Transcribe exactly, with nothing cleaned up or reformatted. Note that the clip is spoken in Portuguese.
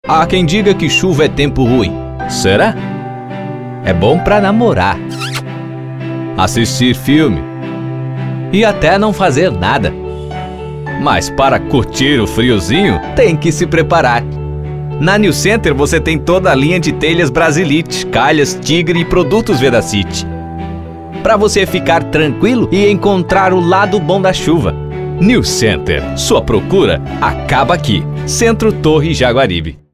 Há quem diga que chuva é tempo ruim. Será? É bom pra namorar, assistir filme e até não fazer nada. Mas para curtir o friozinho, tem que se preparar. Na New Center você tem toda a linha de telhas Brasilite, calhas, Tigre e produtos Vedacity, para você ficar tranquilo e encontrar o lado bom da chuva. New Center, sua procura acaba aqui. Centro Torre Jaguaribe.